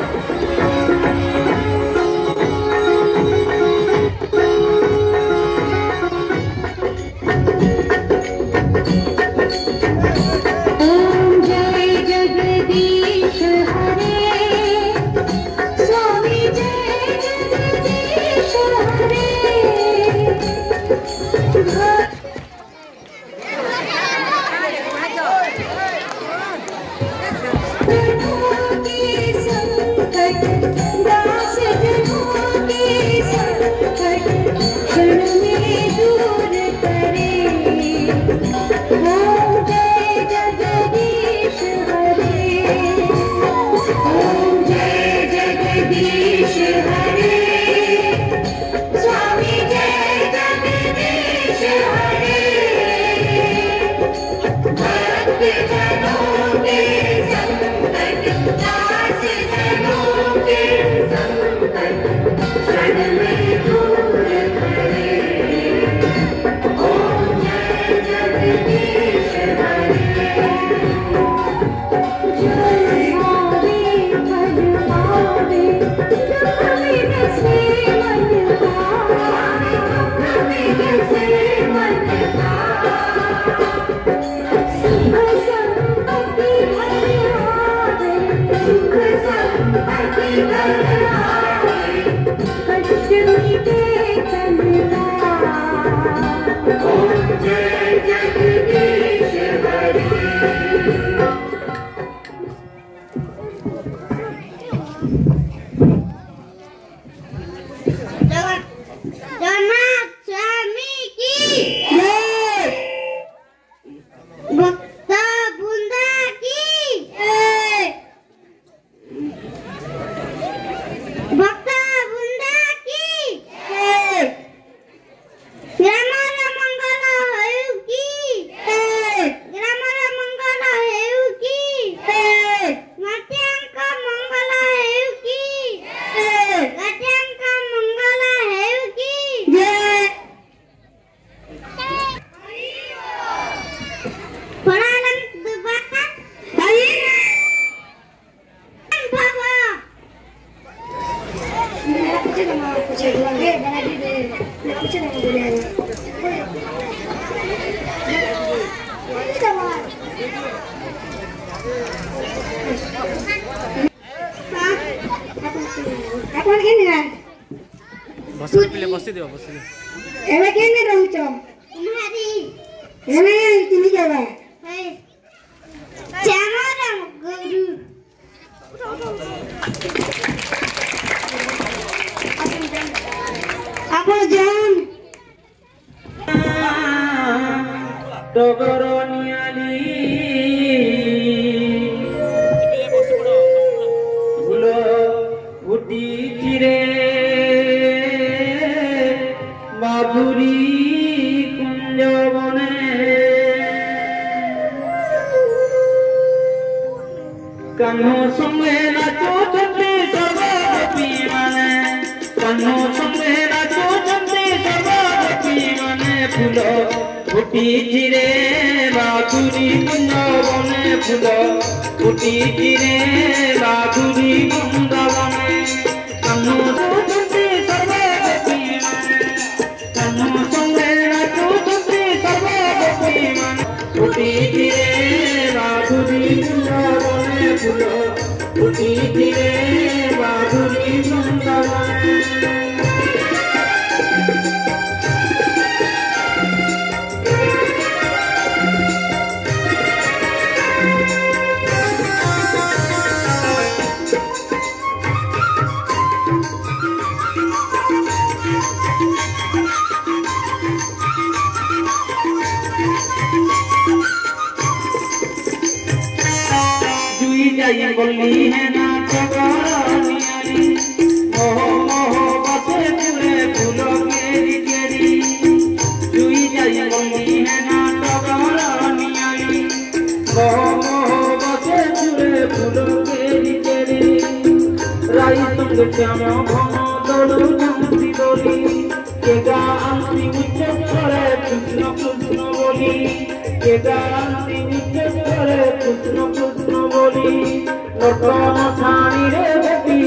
कृष्ण कृष्ण बोली लोकन ठाणी रे गोपी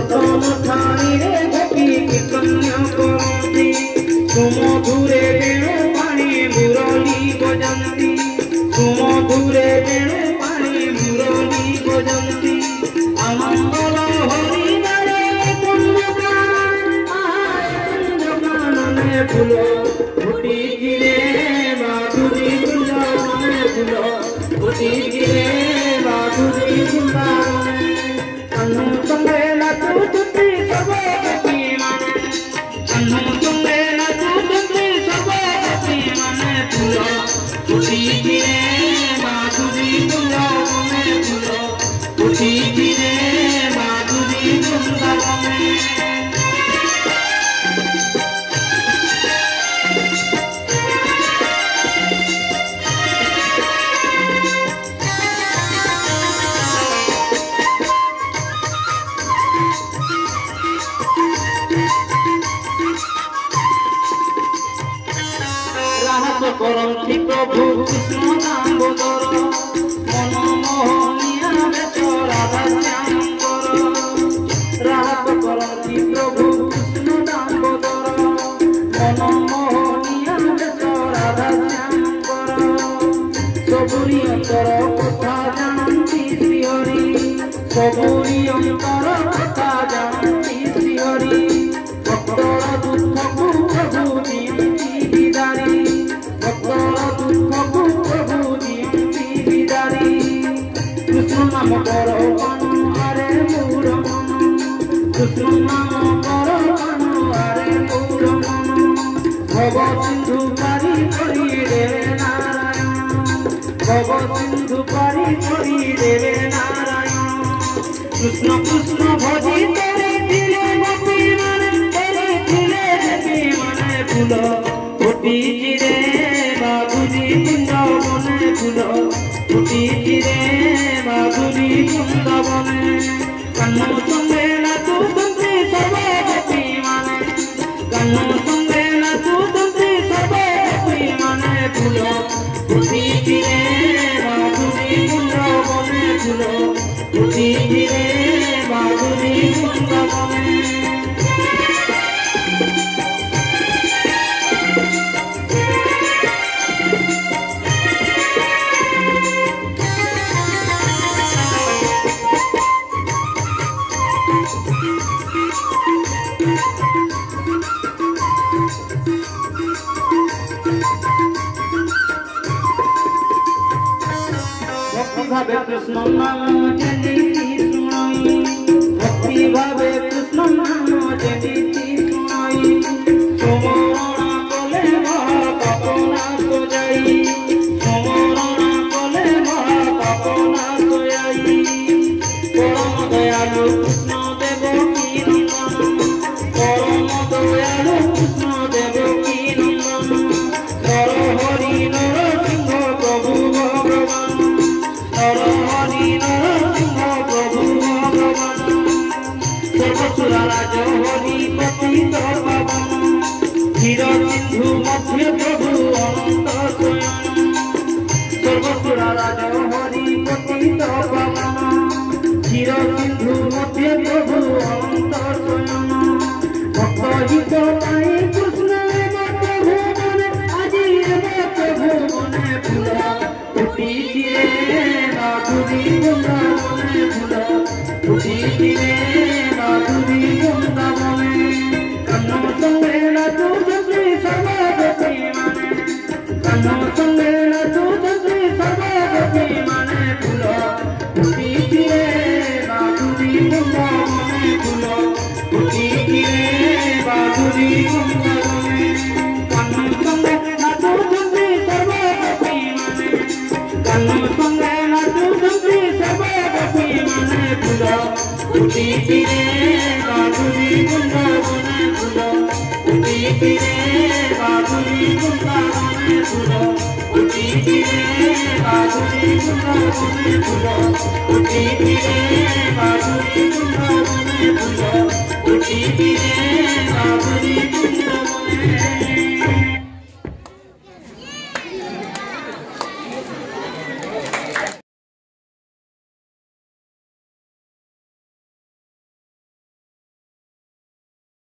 सतम ठाणी रे गोपी कीर्तन्य करती सुमधुरे वेणु पाणी मुरली बजंती सुमधुरे वेणु पाणी मुरली बजंती आनंद लहरी नारे कुंदकानने फूलो फुटी गिरे माधुरी वृंदावने फूलो फुटी गिरे माधुरी वृंदावने अन्नू संगे नाचू तुती सबे गोपी माने अन्नू संगे नाचू तुती सबे गोपी माने फूलो फुटी गिरे माधुरी वृंदावने फूलो फुटी गिरे माधुरी वृंदावने करती प्रभु कृष्ण दामोदर मनमोहनिया बेच राधा श्यामकर राहत करती प्रभु कृष्ण दामोदर मनमोहनिया बेच राधा श्यामकर सबुरी अंतर कथा जानती श्रीहरि सबुरी अंतर कथा जानती श्रीहरि भक्तर दुख को प्रभु दियंती बिदारी कृष्ण नाम कर हरे मोर मन कृष्ण नाम कर हरे मोर मन भव सिंधु पारी करी देवे नारायण भव सिंधु पारी करी देवे नारायण कृष्ण कृष्ण भजी तेरे दिले गोपी माने तेरे दिले गोपी माने फूल फुटी गिरे माधुरी वृंदावने फूलो फुटी गिरे माधुरी वृंदावने कन्नू संगे नाचू तुती सबे गोपी माने कन्नू संगे नाचू तुती सबे गोपी माने फूलो फुटी गिरे माधुरी वृंदावने फूलो फुटी गिरे माधुरी वृंदावने भावे कृष्ण नाम जनिती सुनाई भक्ति भावे कृष्ण नाम जनिती सुनाई सुमरण कले महापापना तो जाई सुमरण कले महापापना तो जाई परम दयालु कृष्ण देव की नंदन परम दयालु कृष्ण देव की नंदन नर हरि नर सिंह प्रभु भगवान हरि नरसिंह प्रभु भगवान सर्वसुरा राज हरि पतित पावन क्षीर सिंधु मध्य प्रभु अनंत स्वयं सर्वसुरा राज हरि पतित पावन क्षीर सिंधु मध्य प्रभु अनंत स्वयं भक्त हित पाई कृष्ण प्रभु मने আজি प्रभु मने फूल फुटी गिरे माधुरी वृंदावने फूलो फुटी गिरे माधुरी वृंदावने कन्नू संगे नाचू तुती सबे गोपी माने कन्नू संगे नाचू तुती सबे गोपी माने फूलो फुटी गिरे माधुरी वृंदावने फूलो फुटी गिरे माधुरी वृंदावने कन्नू संगे नाचू तुती सबे गोपी माने कन्नू संगे नाचू तुती सबे गोपी माने फूलो फुटी गिरे माधुरी वृंदावने फूलो फुटी गिरे माधुरी वृंदावने फूलो फुटी गिरे माधुरी वृंदावने फूलो फुटी गिरे माधुरी वृंदावने फूलो फुटी